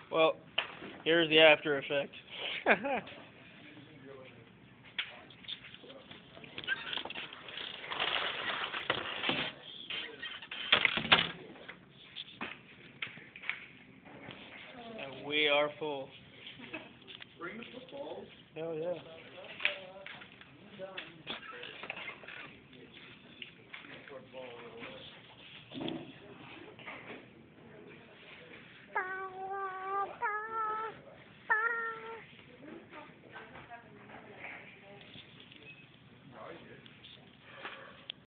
Well, here's the after effect. And we are full. Bring the footballs. Hell yeah.